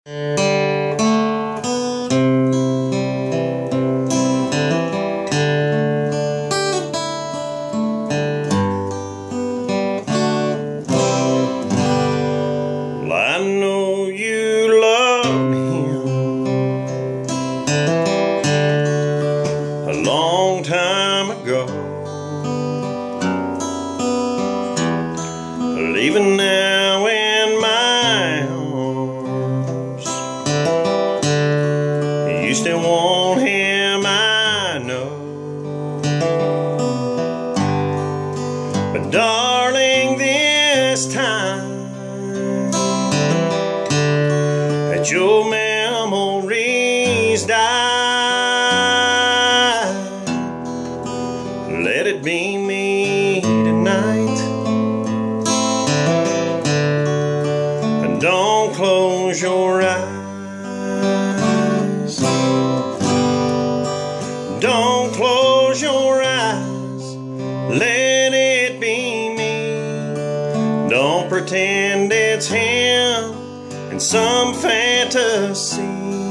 Well, I know you loved him a long time ago, leaving now in my arms. You still want him, I know, but darling, this time that your memories die, let it be me tonight. And don't close your eyes. Don't close your eyes. Let it be me. Don't pretend it's him in some fantasy.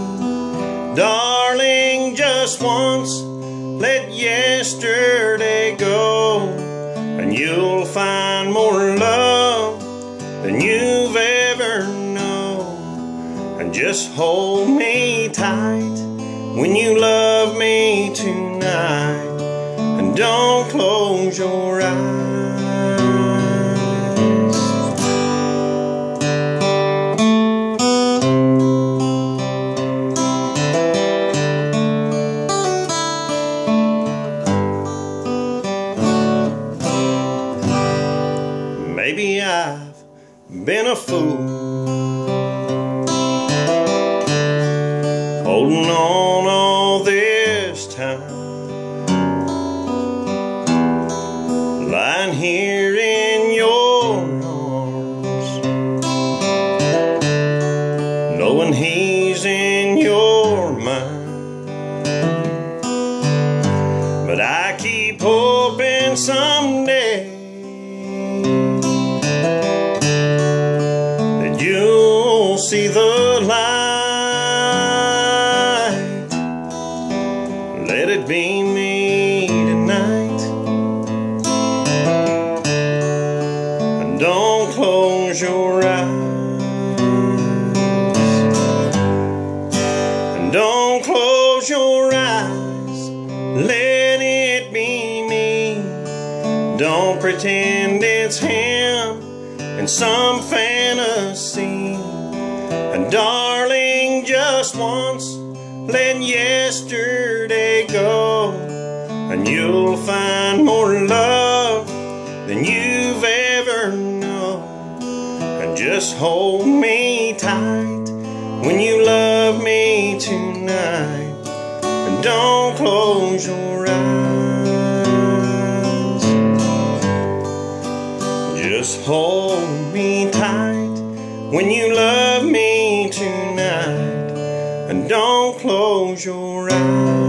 Darling, just once let yesterday go, and you'll find more love than you've ever known. And just hold me tight when you love me tonight, and don't close your eyes. Maybe I've been a fool, holding on all this time, lying here in your arms, knowing he's in your mind. But I keep hoping someday you'll see the light. Let it be me tonight, and don't close your eyes. And don't close your eyes. Let it be me. Don't pretend it's him in some fantasy. And darling, just once let yesterday go, and you'll find more love than you've ever known. And just hold me tight when you love me tonight, and don't close your eyes. Just hold me tight when you love me tonight, and don't close your eyes.